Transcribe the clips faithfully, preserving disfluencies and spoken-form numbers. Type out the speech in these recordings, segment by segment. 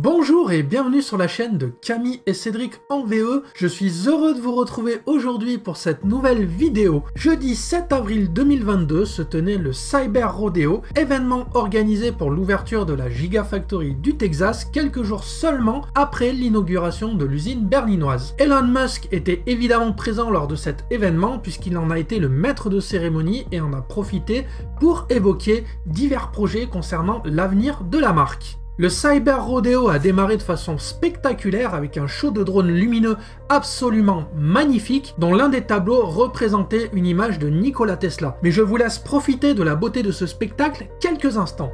Bonjour et bienvenue sur la chaîne de Camille et Cédric en V E. Je suis heureux de vous retrouver aujourd'hui pour cette nouvelle vidéo. Jeudi sept avril deux mille vingt-deux se tenait le Cyber Rodeo, événement organisé pour l'ouverture de la Gigafactory du Texas quelques jours seulement après l'inauguration de l'usine berlinoise. Elon Musk était évidemment présent lors de cet événement puisqu'il en a été le maître de cérémonie et en a profité pour évoquer divers projets concernant l'avenir de la marque. Le Cyber Rodeo a démarré de façon spectaculaire avec un show de drones lumineux absolument magnifique dont l'un des tableaux représentait une image de Nikola Tesla. Mais je vous laisse profiter de la beauté de ce spectacle quelques instants.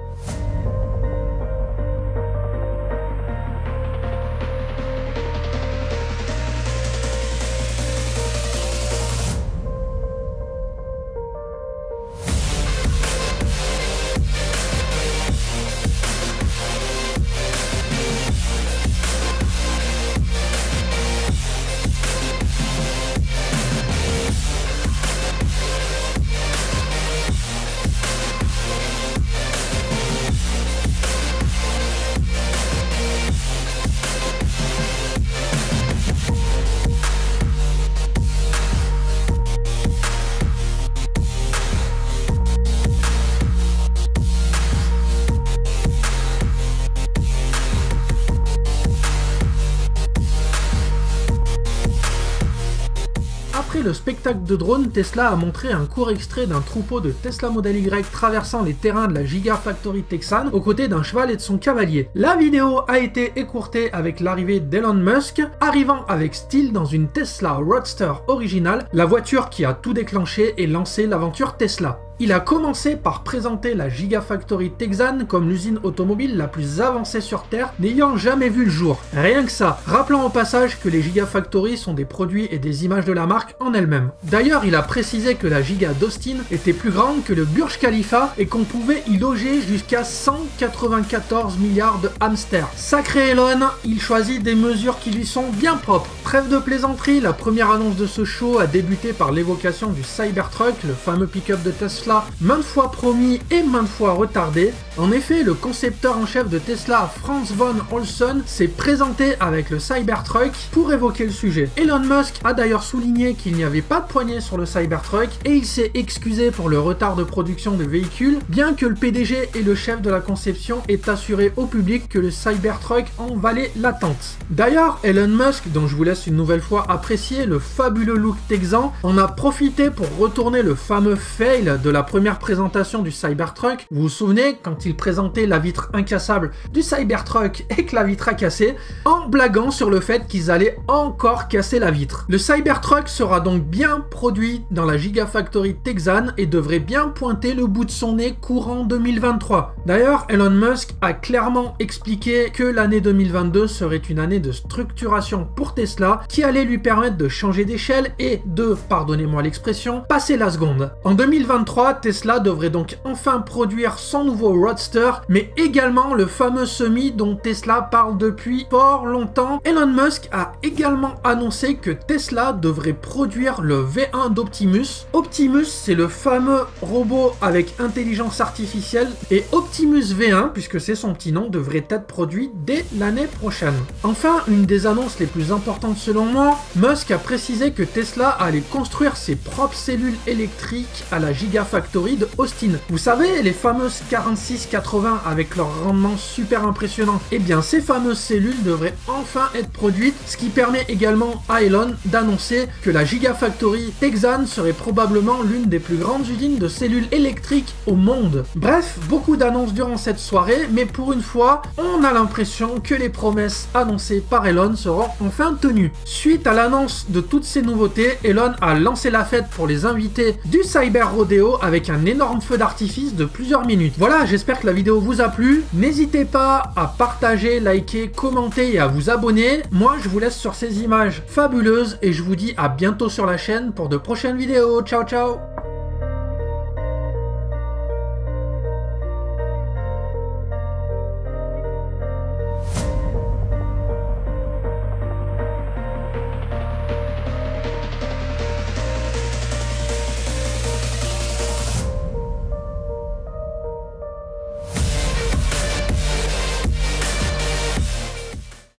Après le spectacle de drone, Tesla a montré un court extrait d'un troupeau de Tesla Model Y traversant les terrains de la Gigafactory texane aux côtés d'un cheval et de son cavalier. La vidéo a été écourtée avec l'arrivée d'Elon Musk, arrivant avec style dans une Tesla Roadster originale, la voiture qui a tout déclenché et lancé l'aventure Tesla. Il a commencé par présenter la Gigafactory texane comme l'usine automobile la plus avancée sur Terre n'ayant jamais vu le jour. Rien que ça, rappelant au passage que les Gigafactories sont des produits et des images de la marque en elles-mêmes. D'ailleurs, il a précisé que la Giga d'Austin était plus grande que le Burj Khalifa et qu'on pouvait y loger jusqu'à cent quatre-vingt-quatorze milliards de hamsters. Sacré Elon, il choisit des mesures qui lui sont bien propres. Trêve de plaisanterie, la première annonce de ce show a débuté par l'évocation du Cybertruck, le fameux pick-up de Tesla maintes fois promis et maintes fois retardé. En effet, le concepteur en chef de Tesla, Franz von Holzhausen, s'est présenté avec le Cybertruck pour évoquer le sujet. Elon Musk a d'ailleurs souligné qu'il n'y avait pas de poignée sur le Cybertruck et il s'est excusé pour le retard de production de véhicules, bien que le P D G et le chef de la conception aient assuré au public que le Cybertruck en valait l'attente. D'ailleurs, Elon Musk, dont je vous laisse une nouvelle fois apprécier le fabuleux look texan, en a profité pour retourner le fameux fail de la première présentation du Cybertruck. Vous vous souvenez quand il présentait la vitre incassable du Cybertruck et que la vitre a cassé, en blaguant sur le fait qu'ils allaient encore casser la vitre. Le Cybertruck sera donc bien produit dans la Gigafactory texane et devrait bien pointer le bout de son nez courant deux mille vingt-trois. D'ailleurs, Elon Musk a clairement expliqué que l'année deux mille vingt-deux serait une année de structuration pour Tesla qui allait lui permettre de changer d'échelle et de, pardonnez-moi l'expression, passer la seconde. En deux mille vingt-trois, Tesla devrait donc enfin produire son nouveau Roadster, mais également le fameux semi dont Tesla parle depuis fort longtemps. Elon Musk a également annoncé que Tesla devrait produire le V un d'Optimus. Optimus, c'est le fameux robot avec intelligence artificielle, et Optimus V un, puisque c'est son petit nom, devrait être produit dès l'année prochaine. Enfin, une des annonces les plus importantes selon moi, Musk a précisé que Tesla allait construire ses propres cellules électriques à la Gigafactory de Austin. Vous savez, les fameuses quarante-six quatre-vingts avec leur rendement super impressionnant. Eh bien, ces fameuses cellules devraient enfin être produites, ce qui permet également à Elon d'annoncer que la Gigafactory texane serait probablement l'une des plus grandes usines de cellules électriques au monde. Bref, beaucoup d'annonces durant cette soirée, mais pour une fois, on a l'impression que les promesses annoncées par Elon seront enfin tenues. Suite à l'annonce de toutes ces nouveautés, Elon a lancé la fête pour les invités du Cyber Rodeo avec un énorme feu d'artifice de plusieurs minutes. Voilà, j'espère que la vidéo vous a plu. N'hésitez pas à partager, liker, commenter et à vous abonner. Moi, je vous laisse sur ces images fabuleuses et je vous dis à bientôt sur la chaîne pour de prochaines vidéos. Ciao, ciao!